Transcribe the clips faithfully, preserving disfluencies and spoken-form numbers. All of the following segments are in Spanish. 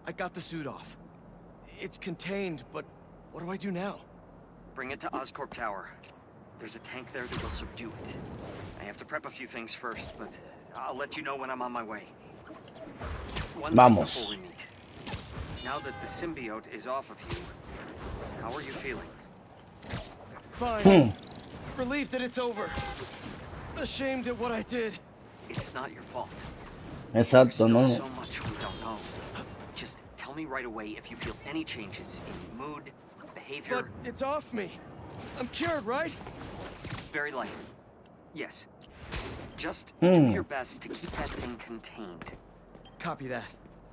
I got the suit off. It's contained, but what do I do now? Bring it to Oscorp Tower. There's a tank there that will subdue it. I have to prep a few things first, but I'll let you know when I'm on my way. One Vamos. thing before we meet. Now that the symbiote is off of you, how are you feeling? Fine. Hmm. Relieved that it's over. Ashamed at what I did. It's not your fault. Exacto, There's still no. so much we don't know. Just tell me right away if you feel any changes in mood, behavior. But it's off me. I'm cured, right? Very light. Yes. Just Hmm. do your best to keep that thing contained. Copy that.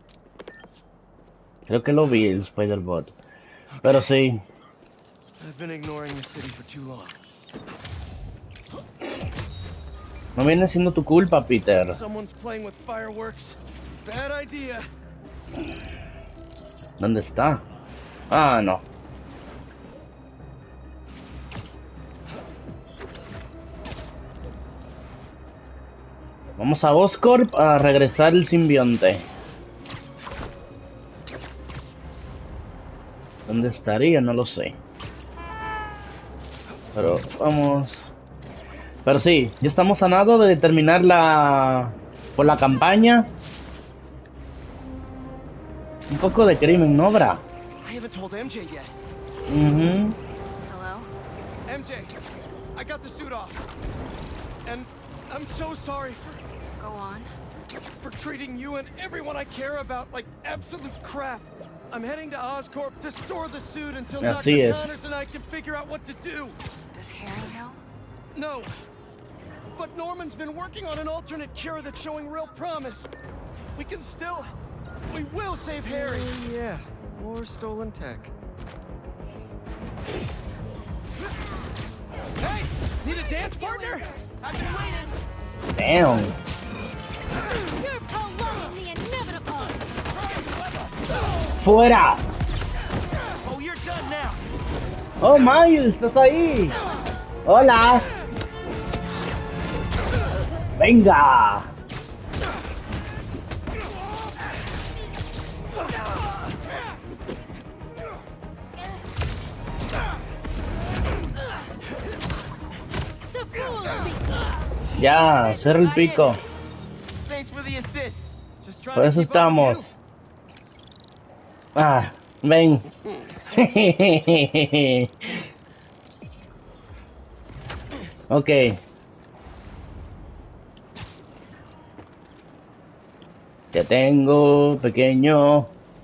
Creo que lo vi el Spider-Bot. Pero sí. I've been ignoring the city for too long. No viene siendo tu culpa, Peter. Someone's playing with fireworks. Bad idea. ¿Dónde está? Ah, no. Vamos a Oscorp a regresar el simbionte. ¿Dónde estaría? No lo sé. Pero vamos. Pero sí, ya estamos a nada de terminar la... por la campaña. Un poco de crimen, ¿no, Bra? I haven't told M J yet. Mhm. Hello? M J, I got the suit off. And I'm so sorry for Go on. for treating you and everyone I care about like absolute crap. I'm heading to Oscorp to store the suit until Doctor Así es. Connors and I can figure out what to do. Does Harry know? No. But Norman's been working on an alternate cure that's showing real promise. We can still... We will save Harry. Uh, yeah, or stolen tech. Hey! Need a dance partner? I've been waiting. Damn. You're prolonging the inevitable! ¡Fuera! Oh, you're done now. ¡Oh, Miles! ¡Estás ahí! ¡Hola! ¡Venga! The fools! Ya, cierra el pico. Thanks for the assist. Just trying Por to eso keep up with estamos. Ah, ven. Ok. Te tengo, pequeño.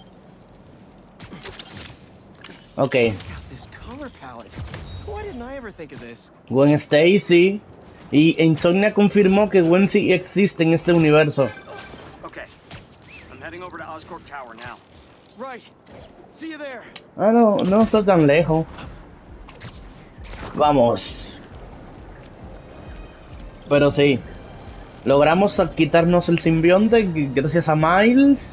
Ok. you. This color palette. Why didn't I ever think of this? Gwen Stacy. Y Insomnia confirmó que Gwen sí existe en este universo. Okay. I'm heading over to Oscorp Tower now. Right. See you there. Ah, no, no está tan lejos. Vamos. Pero sí. Logramos quitarnos el simbionte gracias a Miles.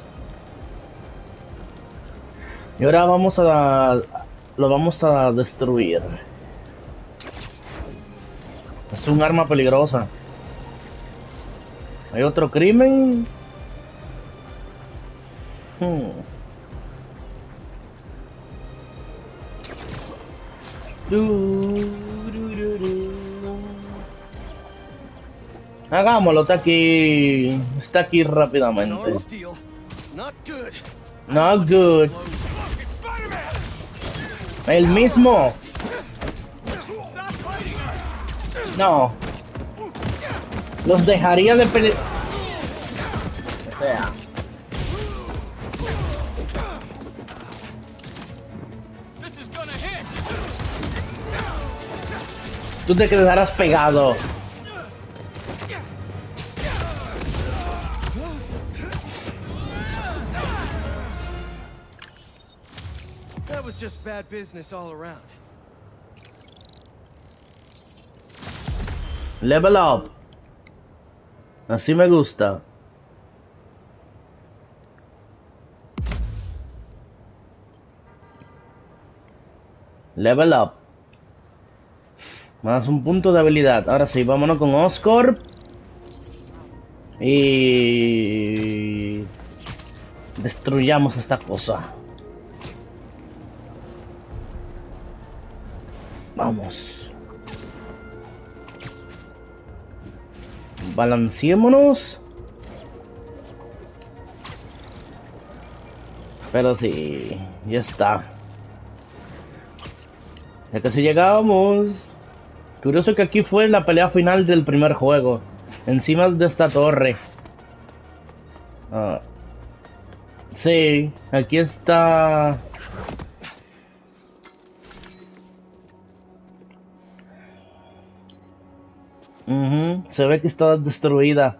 Y ahora vamos a... lo vamos a destruir. Es un arma peligrosa. ¿Hay otro crimen? Hmm. Du, du, du, du. Hagámoslo, está aquí. Está aquí rápidamente. Norm Steel. Not good. Not good. It's Spider-Man. El mismo. Stop fighting her. No. Los dejaría de pelear. O sea. This is gonna hit. Tú te quedarás pegado. That was just bad business all around. Level up. Así me gusta. Level up. Más un punto de habilidad. Ahora sí, vámonos con Oscorp. Y... Destruyamos esta cosa. Vamos. Balanceémonos. Pero sí, ya está. Ya casi llegamos. Curioso que aquí fue la pelea final del primer juego. Encima de esta torre. Ah. Sí, aquí está. Uh-huh. Se ve que está destruida.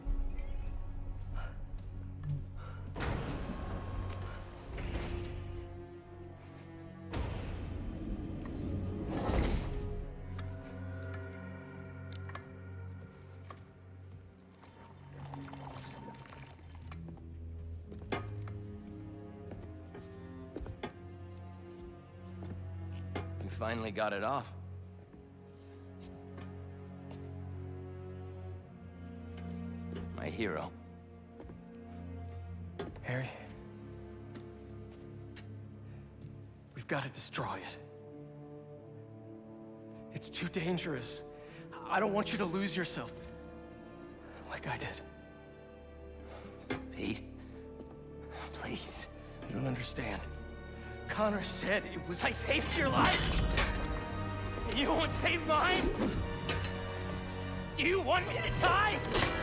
You finally got it off. My hero. Harry, we've got to destroy it. It's too dangerous. I don't want you to lose yourself like I did. Pete, please. You don't understand. Connor said it was... I saved your life? And you won't save mine? Do you want me to die?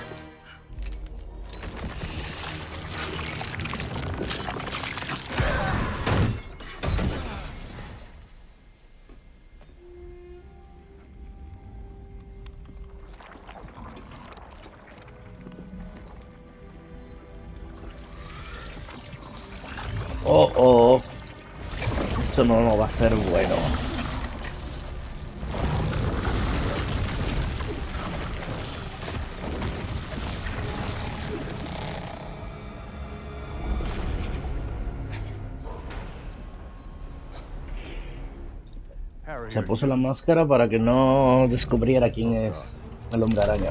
Oh, oh. Esto no, no va a ser bueno. Se puso la máscara para que no descubriera quién es el Hombre Araña.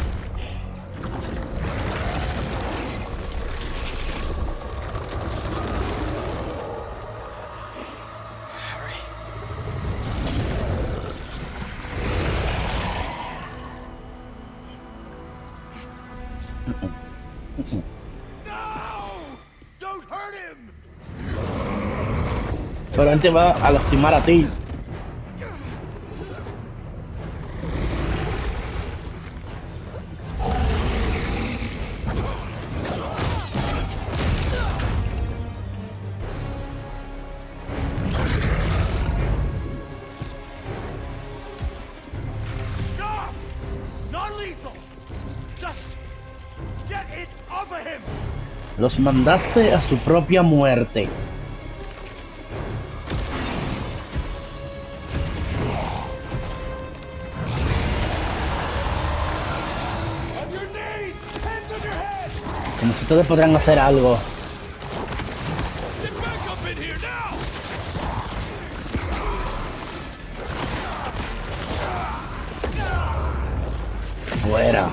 Pero él te va a lastimar a ti. Stop! Not lethal! Just get it off of him! Los mandaste a su propia muerte. Como si ustedes podrían hacer algo. Fuera.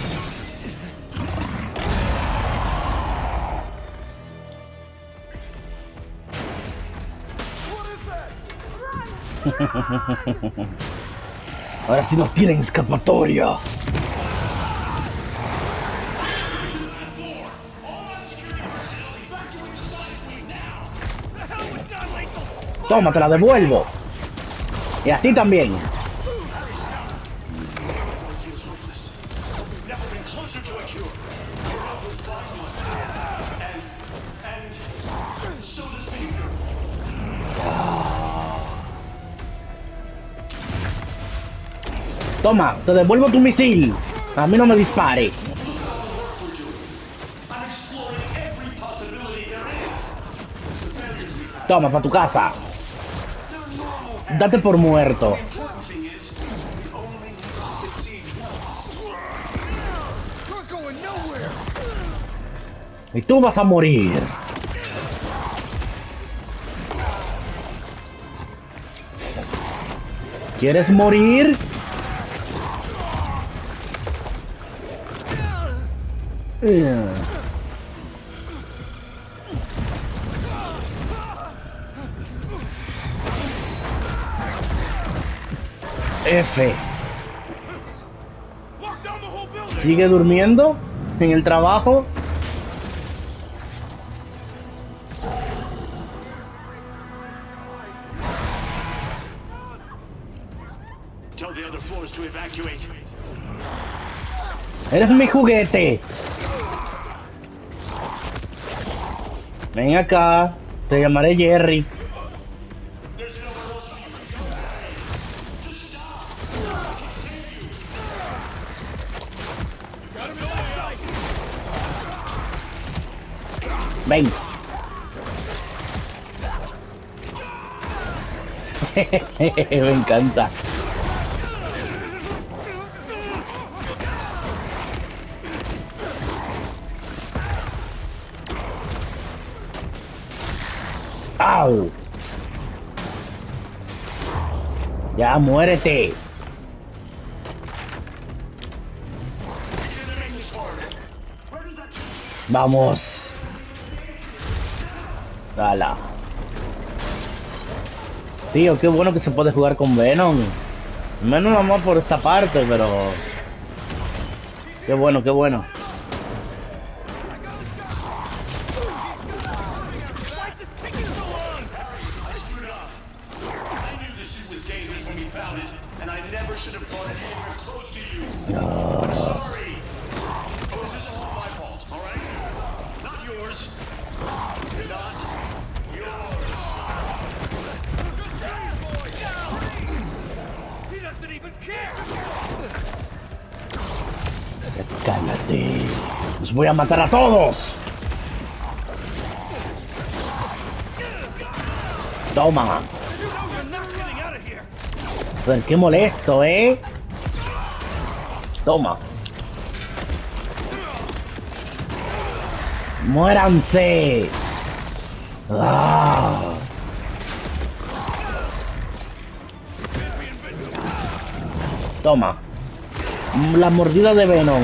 Ahora sí no tienen escapatoria. Toma, te la devuelvo. Y a ti también. Toma, te devuelvo tu misil. A mí no me dispare. Toma, para tu casa. Date por muerto. Y tú vas a morir. ¿Quieres morir? F. ¿Sigue durmiendo en el trabajo? Tell the other floors to evacuate. Eres mi juguete. Ven acá. Te llamaré Jerry. Ven. Me encanta. ¡Au! Ya muérete. Vamos. Dala. Tío, qué bueno que se puede jugar con Venom. Menos nada más por esta parte, pero... Qué bueno, qué bueno. Cállate. Los voy a matar a todos. Toma. Joder, qué molesto, ¿eh? Toma. Muéranse. Ah. Toma. La mordida de Venom.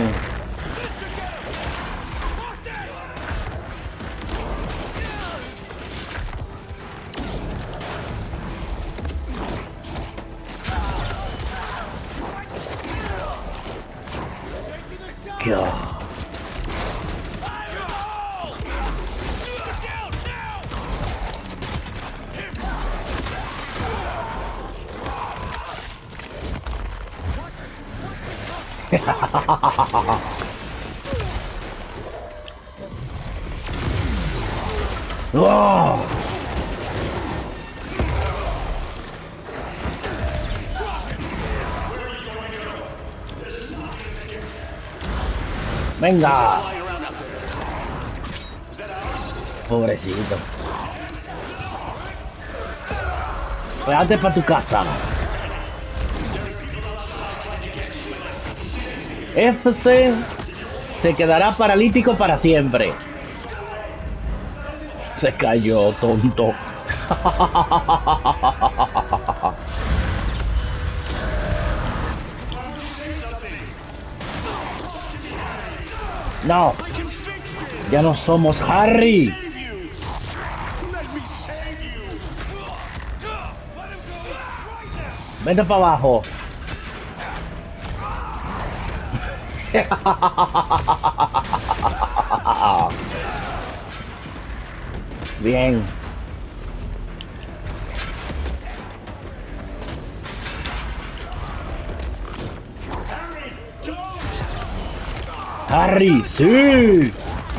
¡Oh! Venga. Pobrecito. Véate para tu casa. F C se quedará paralítico para siempre. Se cayó, tonto. No. Ya no somos Harry. Vente para abajo. Bien. Harry, sí.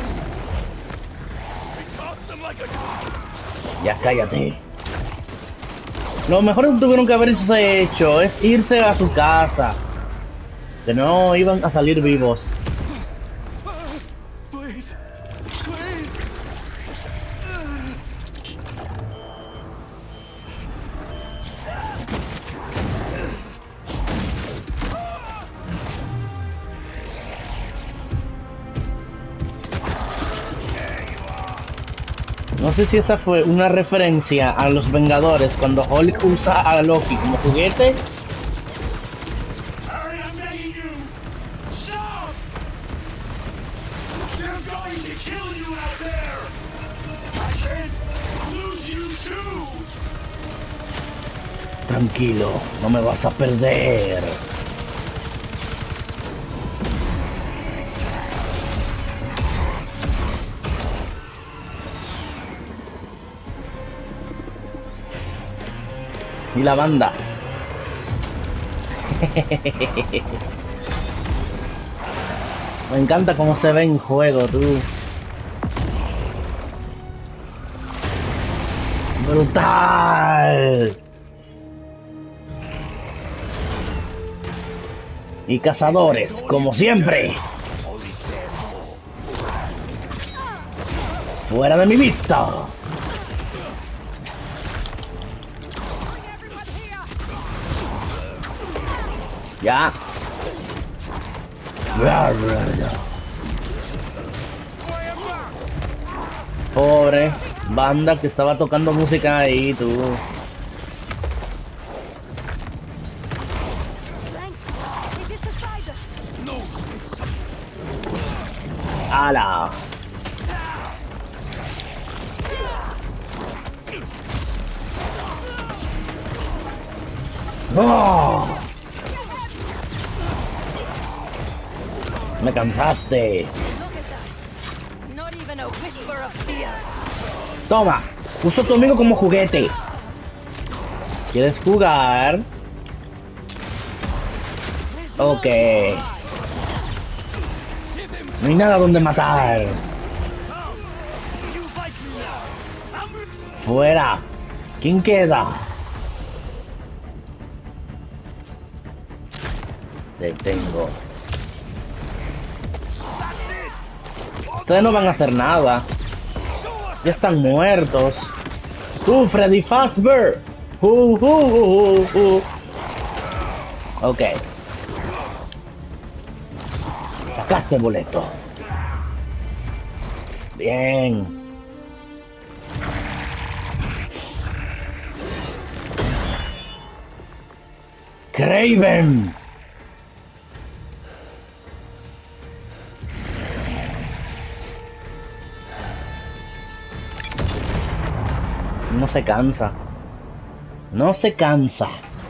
Ya cállate. Lo mejor que tuvieron que haberse hecho es irse a su casa. Que no iban a salir vivos. Please, please. No sé si esa fue una referencia a los Vengadores cuando Hulk usa a Loki como juguete. Tranquilo, no me vas a perder. Y la banda. Me encanta cómo se ve en juego, tú. Brutal. Y cazadores, como siempre. Fuera de mi vista. Ya. Pobre banda que estaba tocando música ahí, tú. ¡Hala! ¡Oh! Me cansaste. Toma, uso tu amigo como juguete. ¿Quieres jugar? Ok. No hay nada donde matar. Fuera. ¿Quién queda? Te tengo. Ustedes no van a hacer nada. Ya están muertos. Tú, Freddy Fazbear. Uh, uh, uh, uh, uh. Ok. Sacaste el boleto. Bien. Kraven. No se cansa. No se cansa.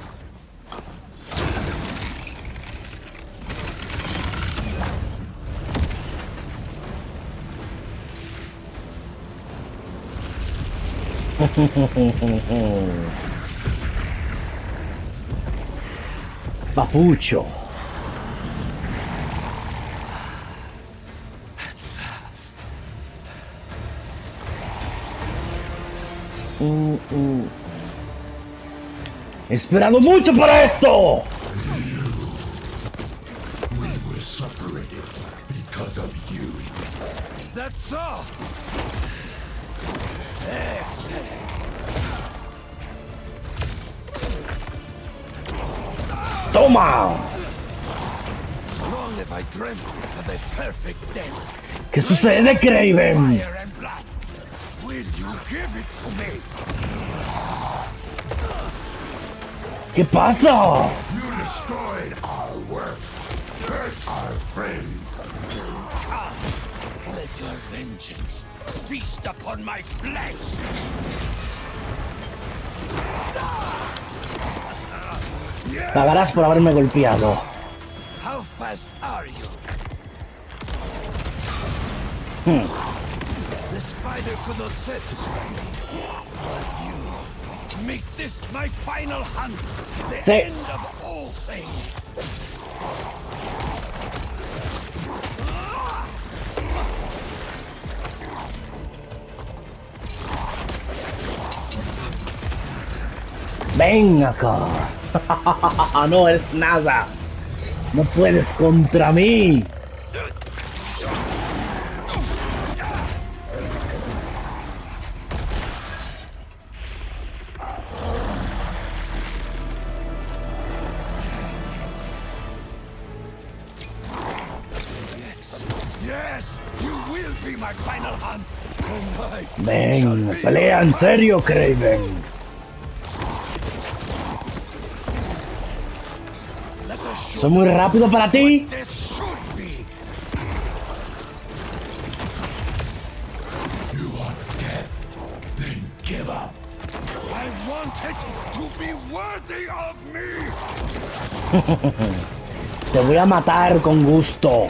Papucho. Uh, uh. He esperado mucho para esto. We were separated because of you. That's all. Toma. Long have I dreamt of a perfect death. ¿Qué sucede, Kraven? Fire and blood. Will you give it to me? ¿Qué pasa? You destroyed our work, hurt our friends. Let your vengeance feast upon my flesh. Pagarás por haberme golpeado. How fast are you? Hmm. The spider could not satisfy me, but you make this my final hunt, the Sí. end of all things. Ven acá. No es nada. No puedes contra mí. Yes, you will be my final hunt. And I Ven, shall be pelea en your serio, Kraven. Let us show Soy muy rápido para ti. death should be. You want death? Then give up. I I wanted to be worthy of me. Te voy a matar con gusto.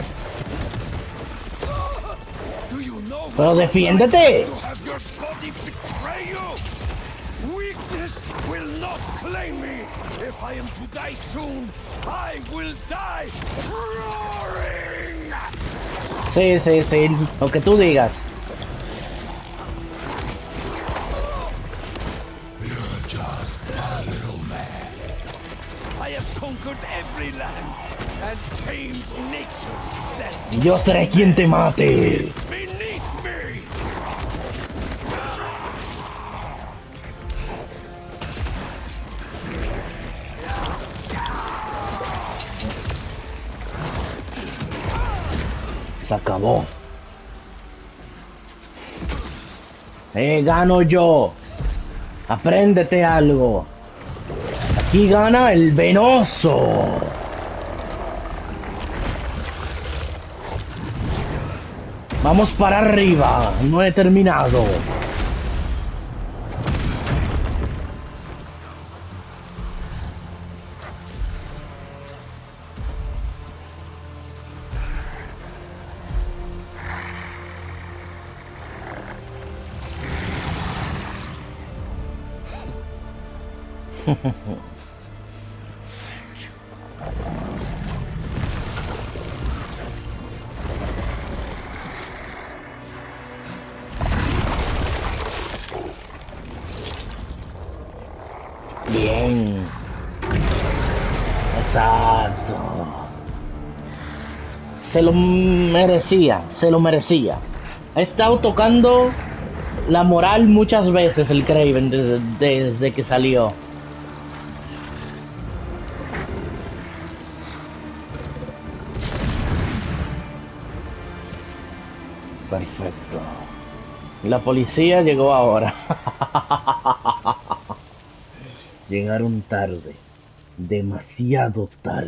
Do you know Pero defiéndete. to have your body betray you? Weakness will not claim me. If I am to die soon, I will die roaring. Sí, sí, sí. Lo que tú digas. You're just a little man. I have conquered every land and tamed nature. Set Yo seré quien te mate. beneath me. Se acabó. Eh, gano yo. Apréndete algo. Aquí gana el venoso. Vamos para arriba. No he terminado. Bien. Exacto. Se lo merecía, se lo merecía. Ha estado tocando la moral muchas veces el Kraven desde, desde que salió. Perfecto. La policía llegó ahora. Llegaron tarde. Demasiado tarde.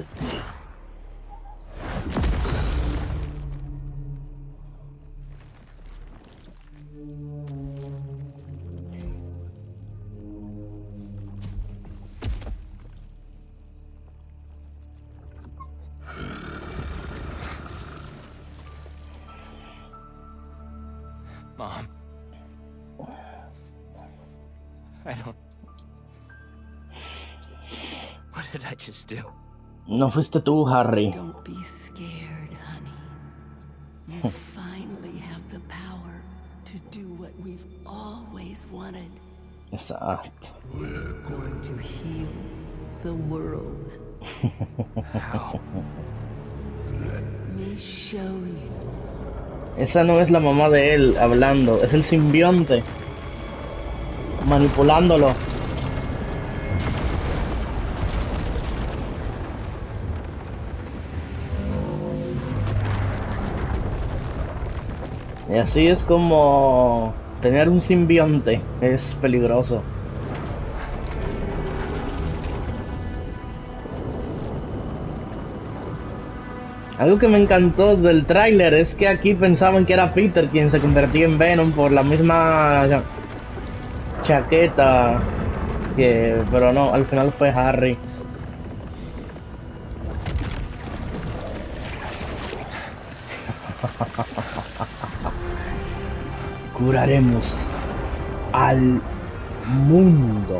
Mom. I don't... What did I just do? No fuiste tú, Harry. Don't be scared, honey. You finally have the power to do what we've always wanted. Exacto. We're going To heal the world. How? Let me show you. Esa no es la mamá de él hablando, es el simbionte manipulándolo. Y así es como tener un simbionte es peligroso. Algo que me encantó del tráiler es que aquí pensaban que era Peter quien se convertía en Venom por la misma chaqueta, que, pero no, al final fue Harry. Curaremos al mundo.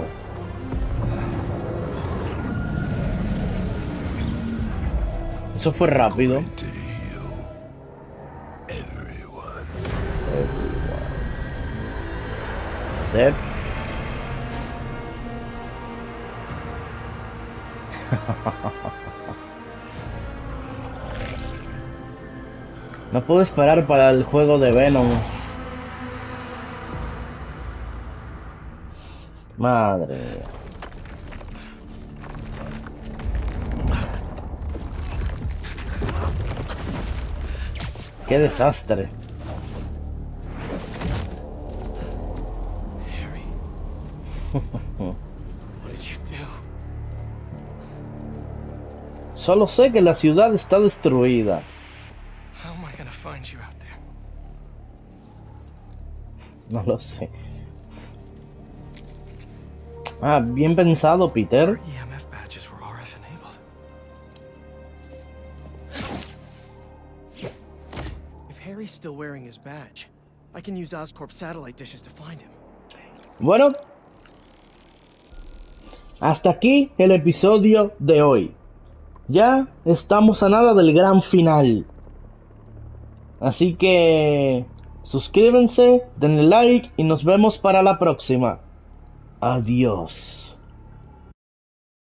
Eso fue rápido. Sep. No puedo esperar para el juego de Venom. Madre. Qué desastre. Harry. What did you do? Solo sé que la ciudad está destruida. How am I gonna find you out there? No lo sé. Ah, bien pensado, Peter. E M F badges were R F enabled. If Harry's still wearing his badge, I can use Oscorp satellite dishes to find him. Bueno, hasta aquí el episodio de hoy. Ya estamos a nada del gran final. Así que suscríbanse, denle like y nos vemos para la próxima. Adiós.